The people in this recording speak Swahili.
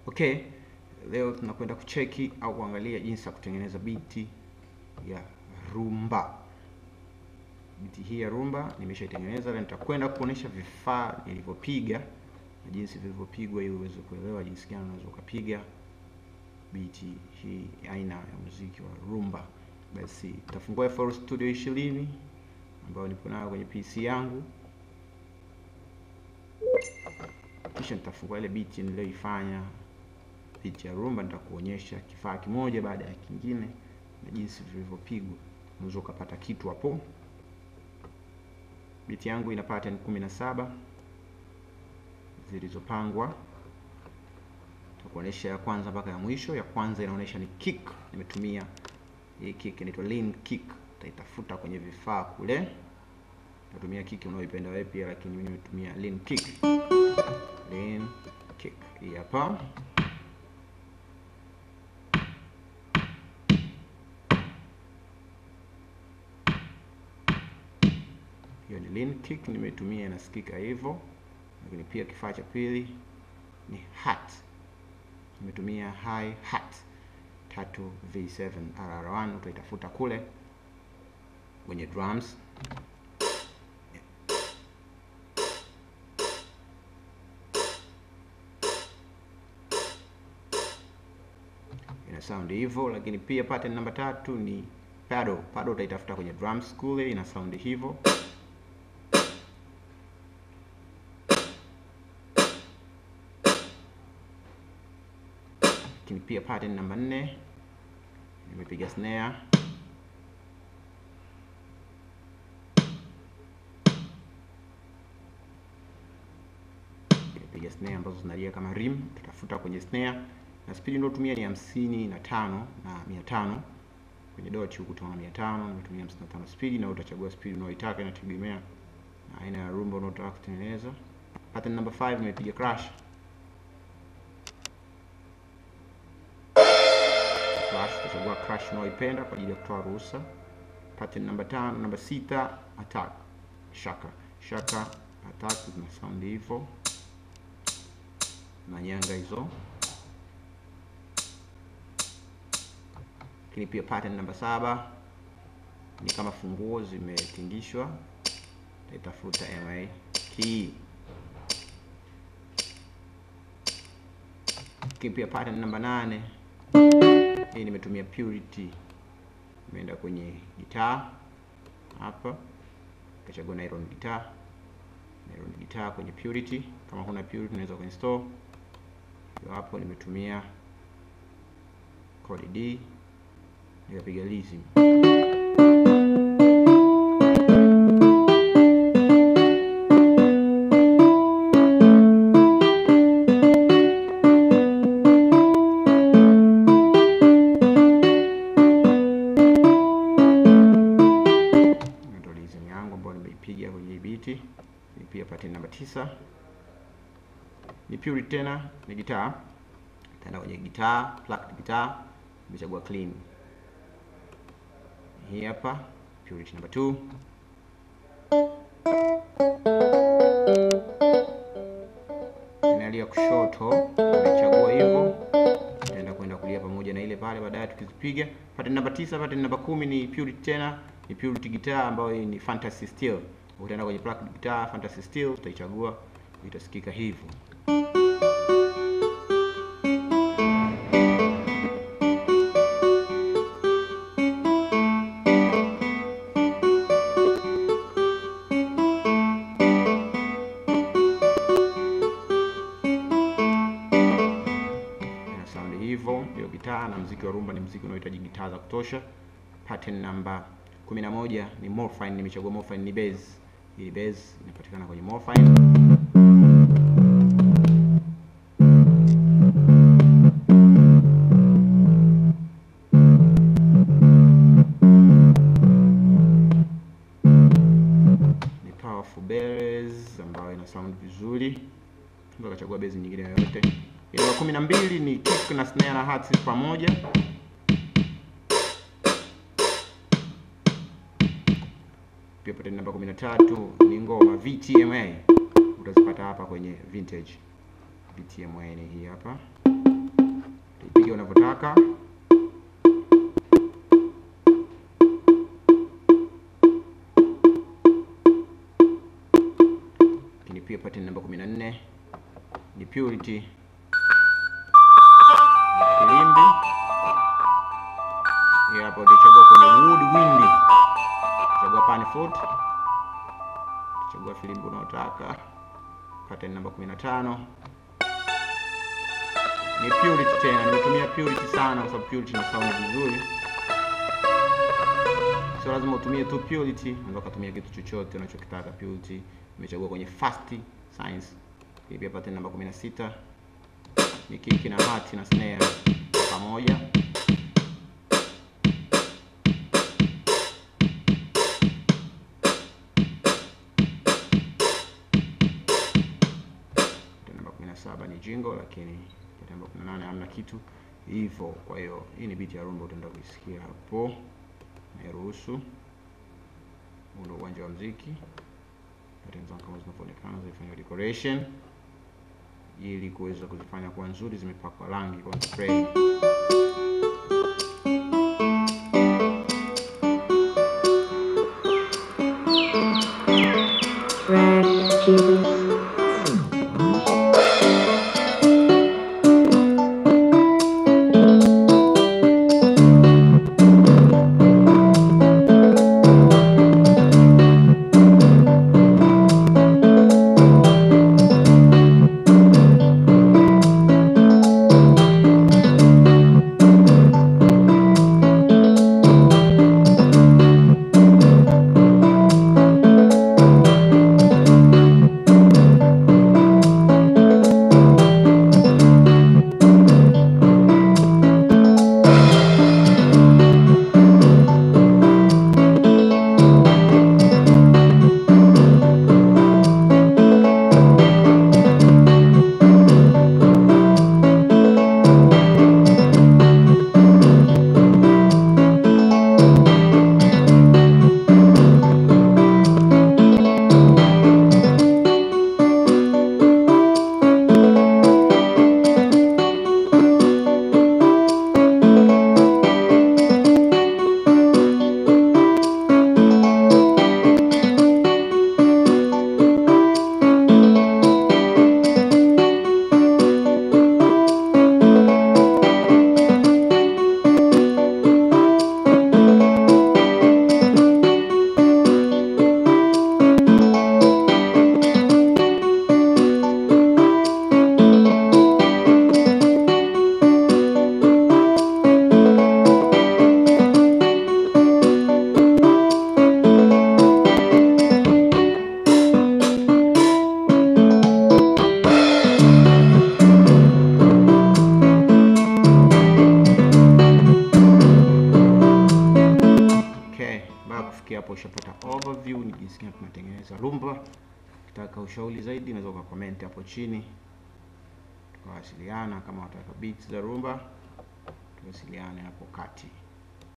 Okay, leo tunakwenda kucheki au kuangalia jinsi ya kutengeneza biti ya rumba. Biti hii ya rumba nimeshaitengeneza, na nitakwenda kuonesha vifaa nilivyopiga na jinsi vilivyopigwa ili uweze kuelewa jinsi gani unaweza kupiga biti hii aina ya muziki wa rumba. Basi nitafungua FL Studio 20 ambayo nipo nayo kwenye PC yangu. Kisha nitafungua ile biti niliyoifanya biti ya rumba, nitakuonyesha kifaa kimoja baada ya kingine na jinsi vilivyopigwa. Unaweza kupata kitu hapo. Biti yangu ina pattern 17 zilizopangwa. Nitakuonyesha ya kwanza mpaka ya mwisho. Ya kwanza inaonyesha ni kick. Nimetumia hii kick inaitwa lean kick. Utaitafuta kwenye vifaa kule. Natumia kick unayoipenda wewe pia, lakini mimi nimetumia lean kick. Lean kick. Hii hapa. Hiyo ni lean kick nimetumia, inasikika hivyo. Lakini pia kifaa cha pili ni hat. Nimetumia high hat 3V7 RR1. Utaitafuta kule kwenye drums. Ina sound hivyo. Lakini pia pattern namba 3 ni paddle. Paddle utaitafuta kwenye drums kule, ina sound hivyo. Lakini pia pattern namba 4 nimepiga snare. Nimepiga snare ambazo zinalia kama rim. Tutafuta kwenye snare, na speed ndio tumia ni 55 na 500. Kwenye dot huku tuna 500, nimetumia 55 speed, na utachagua speed unayoitaka, inategemea na aina ya rumba unayotaka kutengeneza. Pattern namba 5 nimepiga crash. Utachagua crash unayoipenda kwa ajili ya kutoa ruhusa. Pattern namba 5, namba 6 attack. Shaka attack na sound hivyo. Na nyanga hizo. Lakini pia pattern namba 7 ni kama funguo zimetingishwa. Nitafuta MA key. Lakini pia pattern namba 8 hii nimetumia purity. Nimeenda kwenye guitar hapa, nikachagua nylon guitar kwenye purity. Kama huna purity unaweza kuinstall. Hiyo hapo nimetumia chord D, nikapiga lism. Nimeipiga kwenye biti. Pia pattern namba 9 ni purity tena, ni guitar. Tena kwenye guitar, plucked guitar, nimechagua clean. Hii hapa purity namba 2. Inalia kushoto, nimechagua hivyo. Tutaenda kwenda kulia pamoja na ile pale baadaye tukizipiga. Pattern namba 9, pattern namba 10 ni purity tena, ni purity guitar ambayo ni fantasy steel. Utaenda kwenye plucked guitar, fantasy steel, utaichagua, itasikika hivyo. Ina sound hivyo. Hiyo gitaa na muziki wa rumba ni muziki unaohitaji gitaa za kutosha. Pattern namba 11 ni morphine. Nimechagua morphine, ni bass. Hii bass inapatikana kwenye morphine. Ni powerful bass ambayo ina sound vizuri. Unaweza kuchagua bass nyingine yoyote. Ile ya 12 ni kick na snare na hats pamoja. Pia pattern namba 13 ni ngoma VTMA. Utazipata hapa kwenye vintage. VTMA ni hii hapa. ipige unavyotaka. Lakini pia pattern namba 14 ni Purity filimbi. Hapo utachagua kwenye woodwind, chagua pan flute, chagua filimbi unaotaka. Pattern namba 15 ni Purity tena. Nimetumia Purity sana kwa sababu Purity ina sound vizuri. Sio lazima utumie tu Purity, unaweza kutumia kitu chochote unachokitaka. Purity nimechagua kwenye fast science. Hii pia pattern namba 16 ni kick na hat na snare pamoja. Namba 17 ni jingle, lakini namba 18 hamna kitu hivyo. Kwa hiyo hii ni beat ya rumba, utaenda kuisikia hapo. Niruhusu ndio uwanja wa muziki. Pattern kama zinavyoonekana zifanywa decoration ili kuweza kuzifanya kuwa nzuri, zimepakwa rangi kwa spray. Hapo ushapata overview ni jinsi gani tunatengeneza rumba. Ukitaka ushauri zaidi unaweza comment hapo chini, tukawasiliana. Kama unataka beats za rumba tuwasiliane hapo kati.